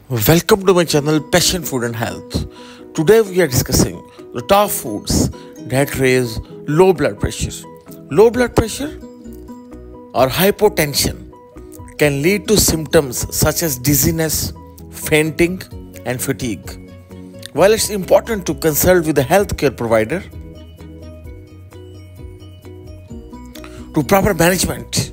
Welcome to my channel Passion Food and Health. Today we are discussing the top foods that raise low blood pressure. Low blood pressure or hypotension can lead to symptoms such as dizziness, fainting, and fatigue. While it's important to consult with a healthcare provider to proper management,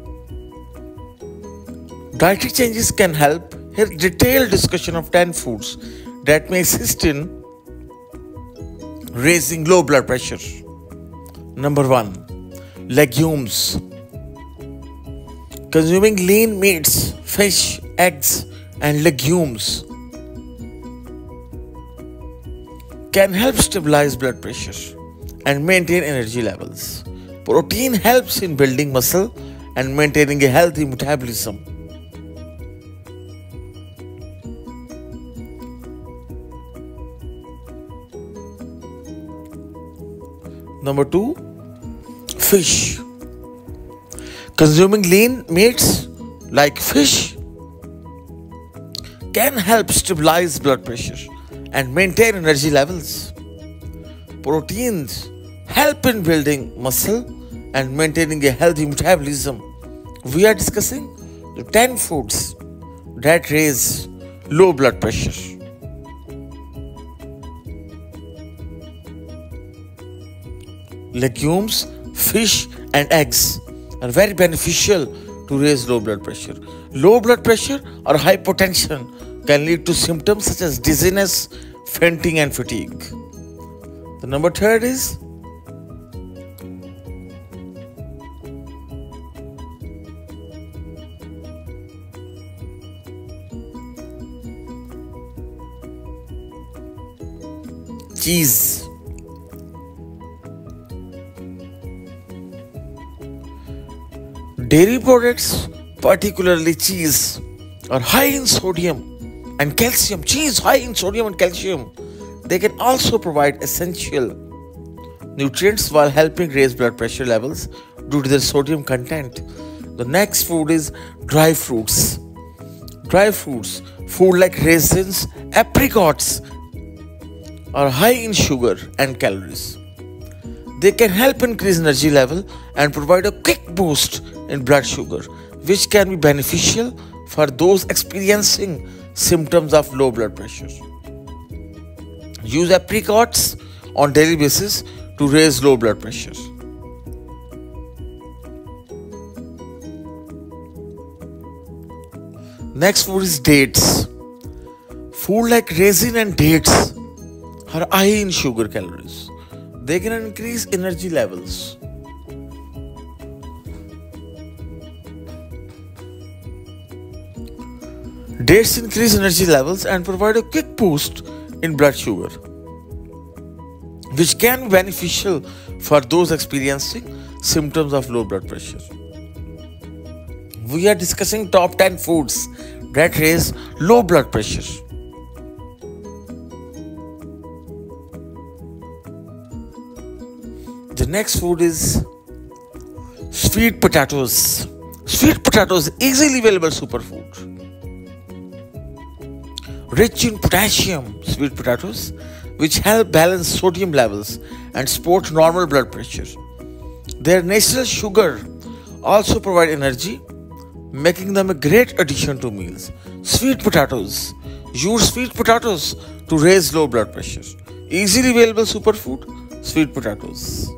dietary changes can help. Here, detailed discussion of 10 foods that may assist in raising low blood pressure. Number 1. Legumes. Consuming lean meats, fish, eggs, and legumes can help stabilize blood pressure and maintain energy levels. Protein helps in building muscle and maintaining a healthy metabolism. Number 2. Fish. Consuming lean meats like fish can help stabilize blood pressure and maintain energy levels. Proteins help in building muscle and maintaining a healthy metabolism. We are discussing the 10 foods that raise low blood pressure. Legumes, fish, and eggs are very beneficial to raise low blood pressure. Low blood pressure or hypotension can lead to symptoms such as dizziness, fainting, and fatigue. The number 3 is cheese. Dairy products, particularly cheese, are high in sodium and calcium. Cheese high in sodium and calcium. They can also provide essential nutrients while helping raise blood pressure levels due to their sodium content. The next food is dry fruits. Dry fruits, food like raisins, apricots, are high in sugar and calories. They can help increase energy level and provide a quick boost in blood sugar, which can be beneficial for those experiencing symptoms of low blood pressure. Use apricots on daily basis to raise low blood pressure. Next food is dates. Food like raisin and dates are high in sugar calories. They can increase energy levels. Dates increase energy levels and provide a quick boost in blood sugar, which can be beneficial for those experiencing symptoms of low blood pressure. We are discussing top 10 foods that raise low blood pressure. The next food is sweet potatoes. Sweet potatoes, easily available superfood. Rich in potassium, sweet potatoes, which help balance sodium levels and support normal blood pressure. Their natural sugar also provide energy, making them a great addition to meals. Sweet potatoes. Use sweet potatoes to raise low blood pressure. Easily available superfood, sweet potatoes.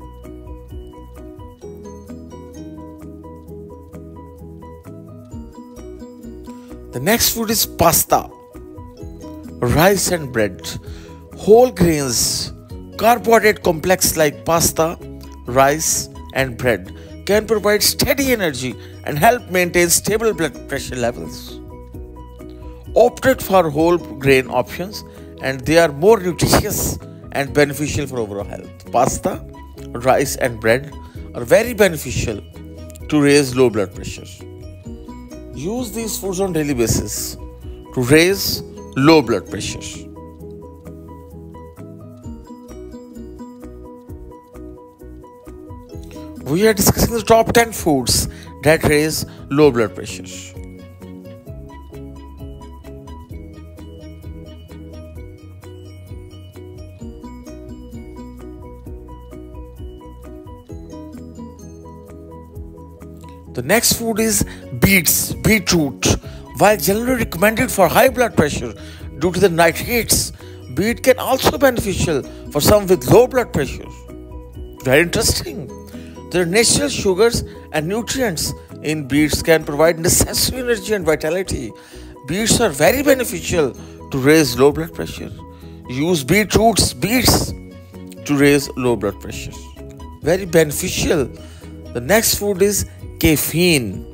The next food is pasta. Rice and bread. Whole grains, carbohydrate complex like pasta, rice, and bread can provide steady energy and help maintain stable blood pressure levels. Opted for whole grain options, and they are more nutritious and beneficial for overall health. Pasta, rice, and bread are very beneficial to raise low blood pressure. Use these foods on daily basis to raise low blood pressure. We are discussing the top 10 foods that raise low blood pressure. The next food is beetroot. While generally recommended for high blood pressure due to the nitrates, beet can also be beneficial for some with low blood pressure. Very interesting. There are natural sugars and nutrients in beets can provide necessary energy and vitality. Beets are very beneficial to raise low blood pressure. Use beets to raise low blood pressure. Very beneficial. The next food is caffeine.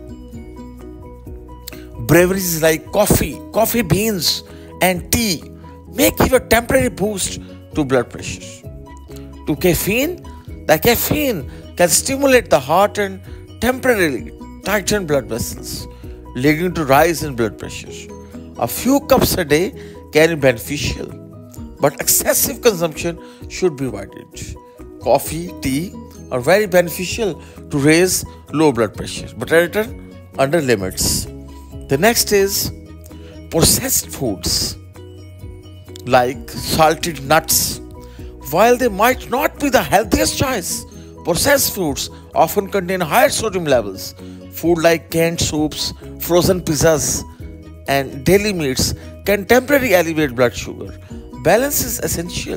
Beverages like coffee beans, and tea may give a temporary boost to blood pressure. The caffeine can stimulate the heart and temporarily tighten blood vessels, leading to rise in blood pressure. A few cups a day can be beneficial, but excessive consumption should be avoided. Coffee, tea are very beneficial to raise low blood pressure, but under limits. The next is processed foods like salted nuts. While they might not be the healthiest choice, processed foods often contain higher sodium levels. Food like canned soups, frozen pizzas, and deli meats can temporarily elevate blood sugar. Balance is essential.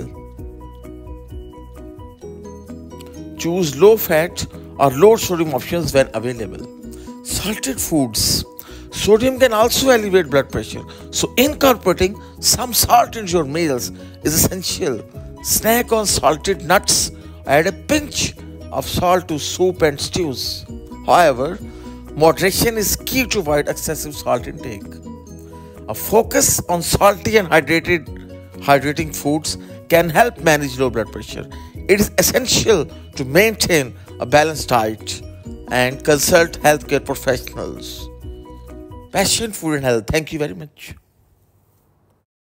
Choose low fat or low sodium options when available. Salted foods. Sodium can also elevate blood pressure, so incorporating some salt into your meals is essential. Snack on salted nuts. Add a pinch of salt to soup and stews. However, moderation is key to avoid excessive salt intake. A focus on salty and hydrating foods can help manage low blood pressure. It is essential to maintain a balanced diet and consult healthcare professionals. Passion, Food and Health. Thank you very much.